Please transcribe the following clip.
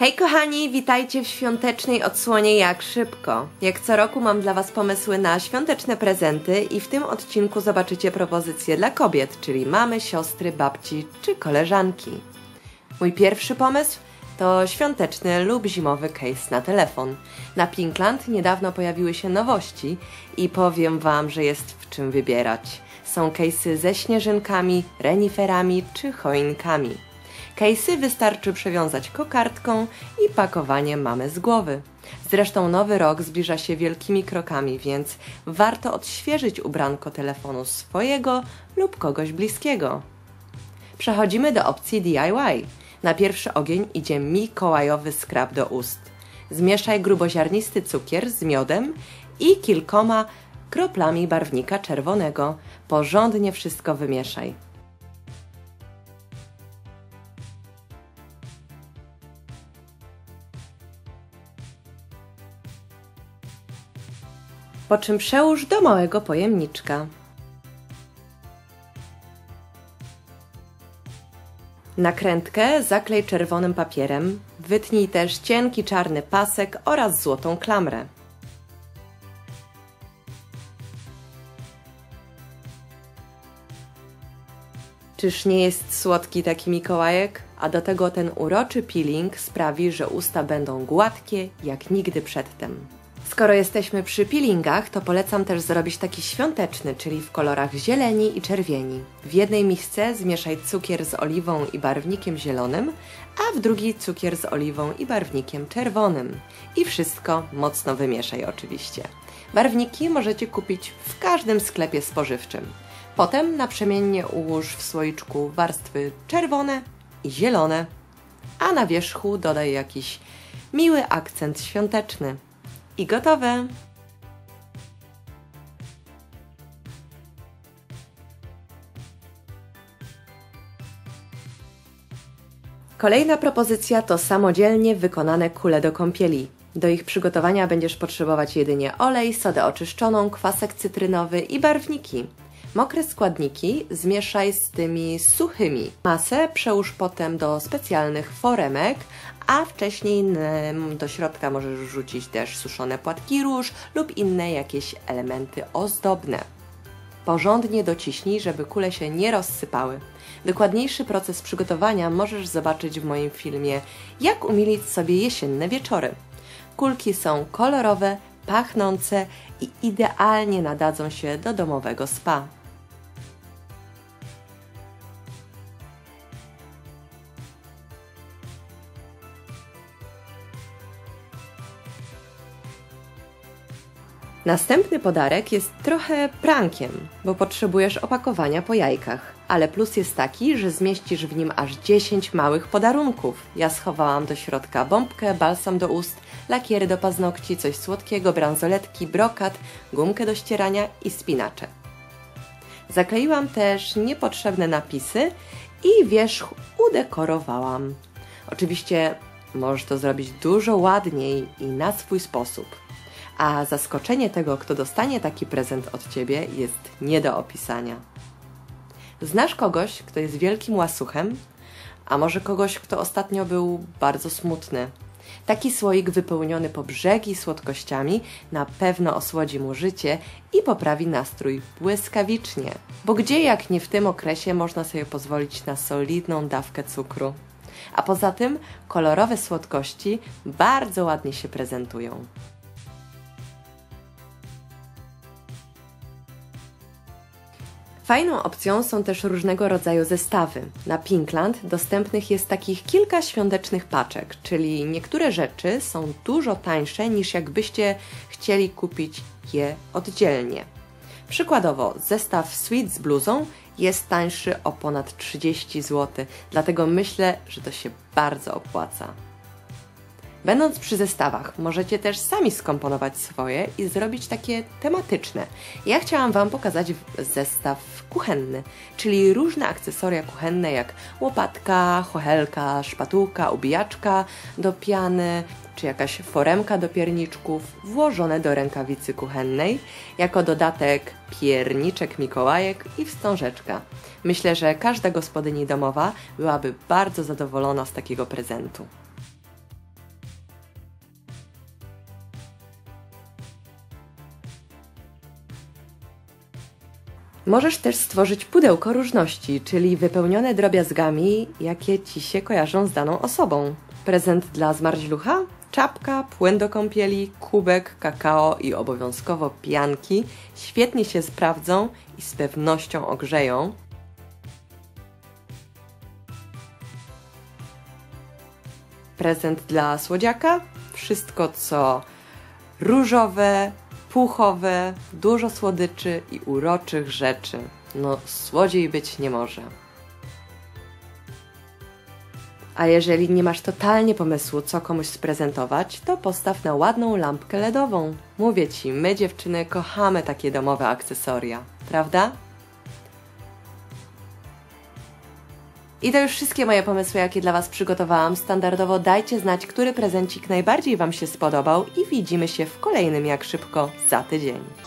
Hej kochani, witajcie w świątecznej odsłonie Jak Szybko. Jak co roku mam dla Was pomysły na świąteczne prezenty i w tym odcinku zobaczycie propozycje dla kobiet, czyli mamy, siostry, babci czy koleżanki. Mój pierwszy pomysł to świąteczny lub zimowy case na telefon. Na Pinkland niedawno pojawiły się nowości i powiem Wam, że jest w czym wybierać. Są case'y ze śnieżynkami, reniferami czy choinkami. Case'y wystarczy przewiązać kokardką i pakowanie mamy z głowy. Zresztą nowy rok zbliża się wielkimi krokami, więc warto odświeżyć ubranko telefonu swojego lub kogoś bliskiego. Przechodzimy do opcji DIY. Na pierwszy ogień idzie mikołajowy skrab do ust. Zmieszaj gruboziarnisty cukier z miodem i kilkoma kroplami barwnika czerwonego. Porządnie wszystko wymieszaj. Po czym przełóż do małego pojemniczka. Nakrętkę zaklej czerwonym papierem, wytnij też cienki czarny pasek oraz złotą klamrę. Czyż nie jest słodki taki Mikołajek? A do tego ten uroczy peeling sprawi, że usta będą gładkie jak nigdy przedtem. Skoro jesteśmy przy peelingach, to polecam też zrobić taki świąteczny, czyli w kolorach zieleni i czerwieni. W jednej misce zmieszaj cukier z oliwą i barwnikiem zielonym, a w drugiej cukier z oliwą i barwnikiem czerwonym. I wszystko mocno wymieszaj oczywiście. Barwniki możecie kupić w każdym sklepie spożywczym. Potem naprzemiennie ułóż w słoiczku warstwy czerwone i zielone, a na wierzchu dodaj jakiś miły akcent świąteczny. I gotowe! Kolejna propozycja to samodzielnie wykonane kule do kąpieli. Do ich przygotowania będziesz potrzebować jedynie olej, sodę oczyszczoną, kwasek cytrynowy i barwniki. Mokre składniki zmieszaj z tymi suchymi. Masę przełóż potem do specjalnych foremek, a wcześniej do środka możesz wrzucić też suszone płatki róż lub inne jakieś elementy ozdobne. Porządnie dociśnij, żeby kule się nie rozsypały. Dokładniejszy proces przygotowania możesz zobaczyć w moim filmie Jak umilić sobie jesienne wieczory. Kulki są kolorowe, pachnące i idealnie nadadzą się do domowego spa. Następny podarek jest trochę prankiem, bo potrzebujesz opakowania po jajkach. Ale plus jest taki, że zmieścisz w nim aż 10 małych podarunków. Ja schowałam do środka bombkę, balsam do ust, lakiery do paznokci, coś słodkiego, bransoletki, brokat, gumkę do ścierania i spinacze. Zakleiłam też niepotrzebne napisy i wierzch udekorowałam. Oczywiście możesz to zrobić dużo ładniej i na swój sposób. A zaskoczenie tego, kto dostanie taki prezent od Ciebie, jest nie do opisania. Znasz kogoś, kto jest wielkim łasuchem? A może kogoś, kto ostatnio był bardzo smutny? Taki słoik wypełniony po brzegi słodkościami na pewno osłodzi mu życie i poprawi nastrój błyskawicznie. Bo gdzie jak nie w tym okresie można sobie pozwolić na solidną dawkę cukru? A poza tym kolorowe słodkości bardzo ładnie się prezentują. Fajną opcją są też różnego rodzaju zestawy. Na Pinkland dostępnych jest takich kilka świątecznych paczek, czyli niektóre rzeczy są dużo tańsze niż jakbyście chcieli kupić je oddzielnie. Przykładowo zestaw sweat z bluzą jest tańszy o ponad 30 zł, dlatego myślę, że to się bardzo opłaca. Będąc przy zestawach, możecie też sami skomponować swoje i zrobić takie tematyczne. Ja chciałam Wam pokazać zestaw kuchenny, czyli różne akcesoria kuchenne jak łopatka, chochelka, szpatułka, ubijaczka do piany, czy jakaś foremka do pierniczków włożone do rękawicy kuchennej, jako dodatek pierniczek Mikołajek i wstążeczka. Myślę, że każda gospodyni domowa byłaby bardzo zadowolona z takiego prezentu. Możesz też stworzyć pudełko różności, czyli wypełnione drobiazgami, jakie Ci się kojarzą z daną osobą. Prezent dla zmarzlucha? Czapka, płyn do kąpieli, kubek, kakao i obowiązkowo pianki świetnie się sprawdzą i z pewnością ogrzeją. Prezent dla słodziaka? Wszystko co różowe, puchowe, dużo słodyczy i uroczych rzeczy. No, słodziej być nie może. A jeżeli nie masz totalnie pomysłu, co komuś sprezentować, to postaw na ładną lampkę LEDową. Mówię Ci, my dziewczyny kochamy takie domowe akcesoria, prawda? I to już wszystkie moje pomysły, jakie dla Was przygotowałam. Standardowo dajcie znać, który prezencik najbardziej Wam się spodobał i widzimy się w kolejnym Jak Szybko za tydzień.